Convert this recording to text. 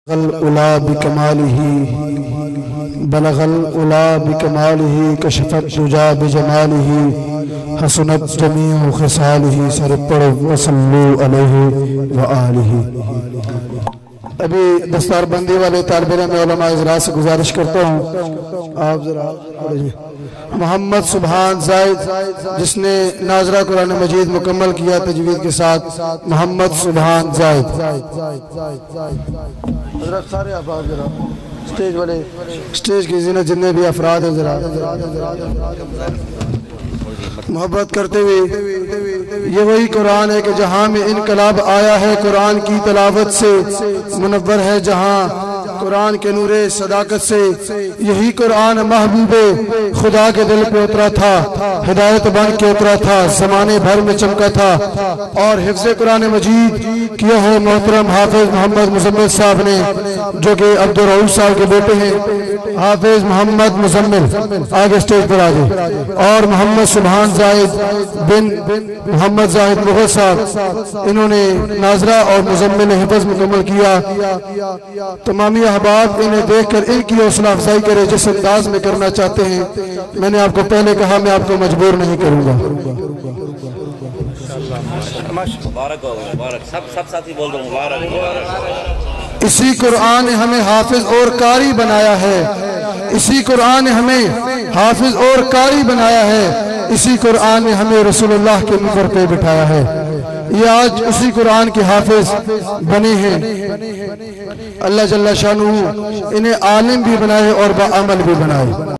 उला बिकमालिही बलगल उला बिकमालिही कशफत दुजा बिजमालिही हसनत जमीउ खिसालिही सरपड़ वसल्लु अलैहि व आलिही। अभी दस्तारबंदी वाले तालिब इल्म उलमा इज़रा से गुजारिश करता हूँ, आप जरा मोहम्मद सुभान जायद जिसने नाजरा कुरान मजीद मुकम्मल किया तजवीद के साथ, मोहम्मद सुभान जायद सारे आप जरा स्टेज वाले स्टेज की जिन्हें जितने भी अफराद हैं जरा मोहब्बत करते हुए, ये वही कुरान है कि जहाँ में इनकलाब आया है कुरान की तलावत से, मुनव्वर है जहाँ कुरान के नूरे सदाकत से। यही कुरान महबूबे खुदा के दिल पे उतरा था, हिदायत बन के उतरा था, ज़माने भर में चमका था। और हिफ्ज़ कुरान मजीद किया है मोहतरम हाफिज मोहम्मद मुज़म्मिल साहब ने, जो कि अब्दुल रऊफ साहब के बेटे हैं। हाफिज मोहम्मद मुज़म्मिल आगे स्टेज पर आ गए, और मोहम्मद सुभान जायद बिन मोहम्मद जाहिद मुग़ल साहब, इन्होंने नाजरा और मुज़म्मिल ने हिफ़्ज़ मुकम्मल किया। तमामी अहबाब इन्हें देखकर इनकी हौसला अफजाई करे जिस अंदाज में करना चाहते हैं। मैंने आपको पहले कहा, मैं आपको मजबूर नहीं करूंगा। सब साथी बोल दो मुबारक। इसी कुरान ने हमें हाफिज और कारी बनाया है, इसी कुरान ने हमें हाफिज और कारी बनाया है, इसी कुरान ने हमें रसूलुल्लाह के मिंबर पे बिठाया है। ये आज उसी कुरान के हाफिज बने हैं। अल्लाह जल्ला शानहू इन्हें आलिम भी बनाए और बाअमल भी बनाए।